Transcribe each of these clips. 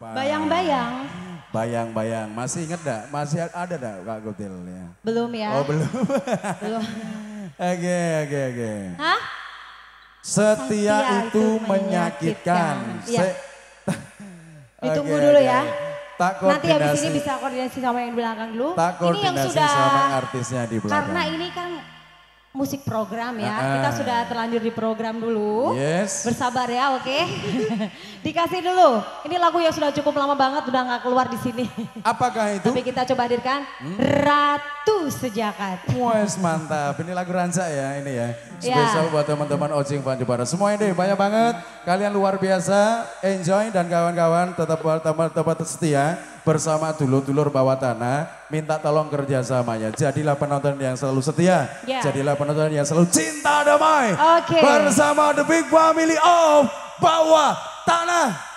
Bayang-bayang. Bayang-bayang, masih inget gak? Masih ada gak Kak Kutilnya? Belum ya? Oh belum. Belum. Oke. Hah? Setia itu menyakitkan. Iya. Ditunggu dulu ya. Tak nanti habis koordinasi. ini bisa koordinasi sama yang di belakang dulu. Tak Ini yang koordinasi sudah, sama artisnya di belakang. karena ini kan musik program ya. Kita sudah terlanjur di program dulu. Yes. Bersabar ya, oke. Dikasih dulu. Ini lagu yang sudah cukup lama banget udah nggak keluar di sini. Apakah itu? Tapi kita coba hadirkan Ratu Sejagat. Wes mantap, ini lagu Ranca ya ini ya. Spesial buat teman-teman Ojing Van Jepara. Semua ini banyak banget, kalian luar biasa, enjoy dan kawan-kawan tetap setia bersama dulur-dulur bawah tanah. Minta tolong kerjasamanya, jadilah penonton yang selalu setia, jadilah penonton yang selalu cinta damai. Bersama The Big Family of Bawah Tanah.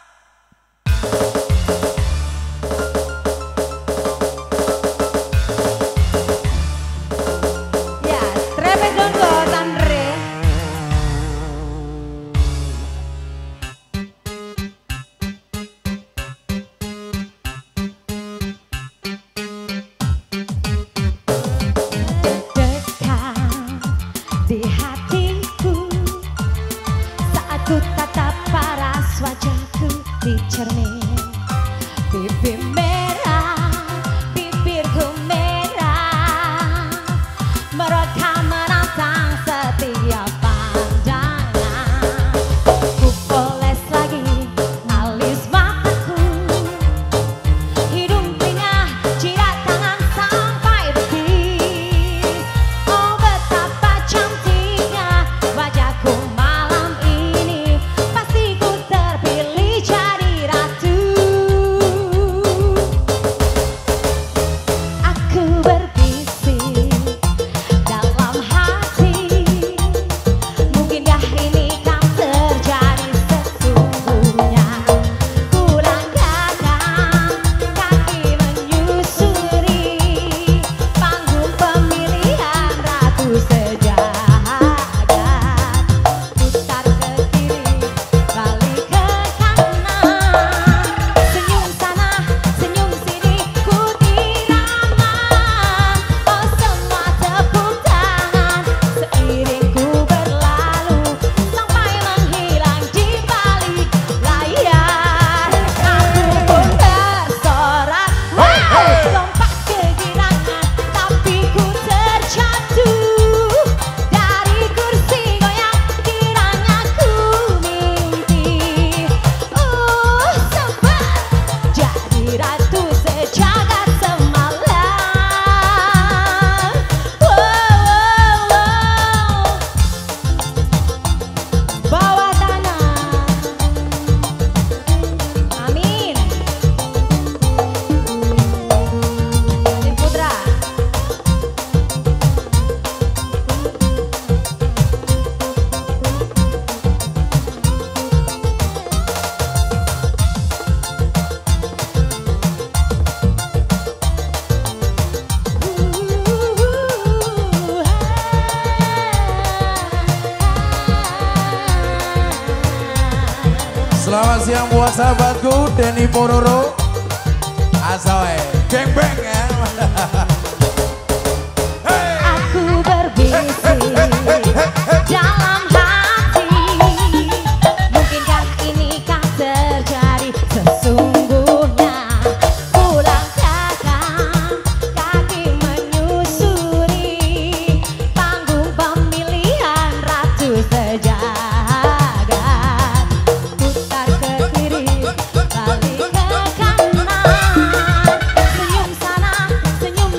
Di hatiku saat ku tatap paras wajahku di cermin, pipi merah, bibirku merah, mereka menantang setiap pandangan. Ku poles lagi alis mataku, hidung telinga, jidat tangan sampai betis. Oh betapa cantiknya wajahku malam ini, pasti ku terpilih jadi ratu. Aku berbisik dalam hati, mungkinkah ini kan terjadi sesungguhnya. Ku langkahkan kaki menyusuri panggung pemilihan Ratu Sejagat. Putar ke kiri, balik ke kanan, senyum sana, senyum sini, ku irama. Oh semua tepuk tangan seiring ku berlalu sampai menghilang di balik layar. Aku pun tersorak, lompat kegirangan, tapi ku terjatuh dari kursi goyang, kiranya ku mimpi. Sempat jadi ratu sejagat semalam. Bawah tanah. Amin. Tim Putra. Selamat siang buat sahabatku Denny Pororo. Asoy, geng beng ya. Aku berbisik dalam hati, mungkinkah ini kan terjadi sesungguhnya. Ku langkahkan kaki menyusuri panggung pemilihan Ratu Sejagat. Putar ke kiri, balik ke kanan, senyum sana, senyum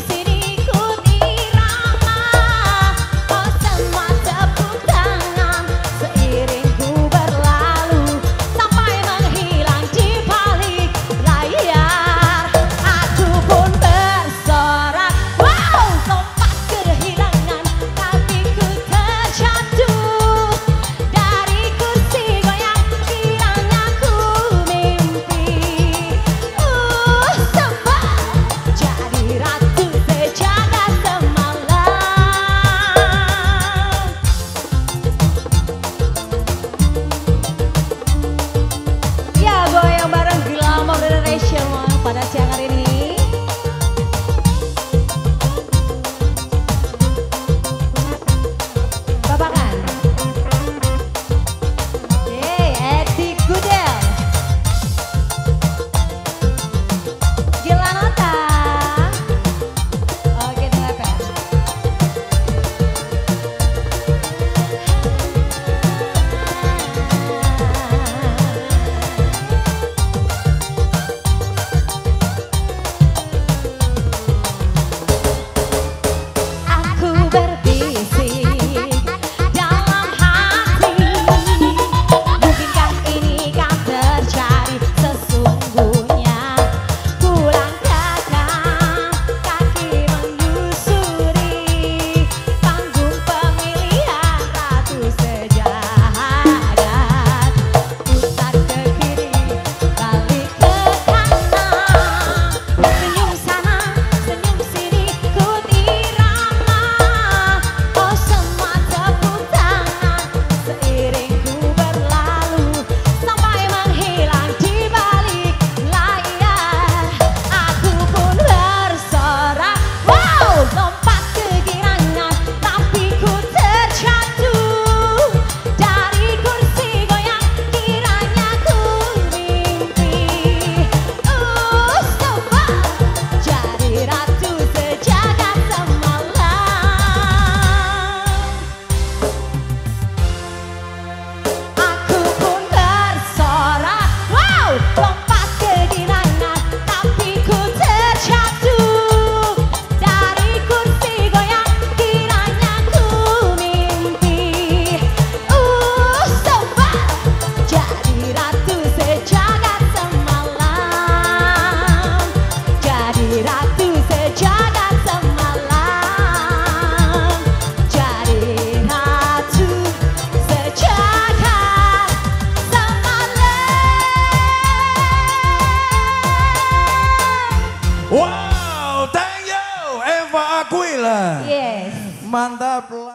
Wow, thank you Eva Aquila. Yes. Mantap.